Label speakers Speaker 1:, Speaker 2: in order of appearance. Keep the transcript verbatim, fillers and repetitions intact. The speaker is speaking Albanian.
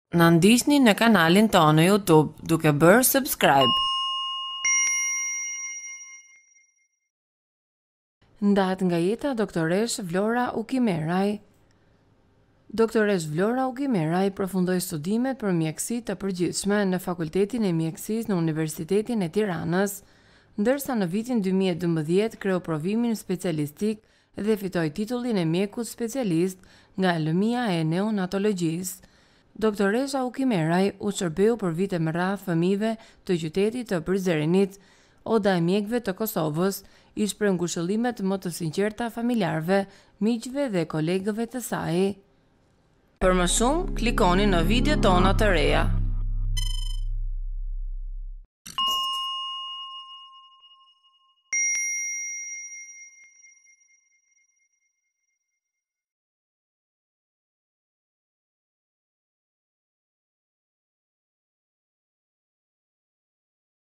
Speaker 1: Na ndiqni në kanalin tonë në YouTube duke bërë subscribe. Ndahet nga jeta doktoresh Vlora Ukimeraj. Doktores Vlora Ukimeraj përfundoi studimet për mjeksi të përgjithshme në Fakultetin e Mjekësisë në Universitetin e Tiranës, ndërsa në vitin dy mijë e dymbëdhjetë kreu provimin specialistik dhe fitoi titullin e mjekut specialist nga lëmia e neonatologjisë. Doktoresha Ukimeraj u shërbeu për vite me radhë fëmijëve të qytetit të Prizrenit. Oda e mjekëve të Kosovës i shpreh ngushëllimet më të sinqerta familjarëve, miqve dhe kolegëve të saj. Për më shumë, klikoni në video tona të reja.